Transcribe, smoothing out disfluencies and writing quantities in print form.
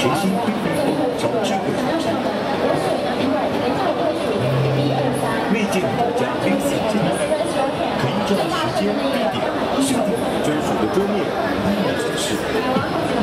全新冰冰火超智慧手机，内建独家 AC 键盘，可依照时间、地点设定专属的桌面与音乐显示。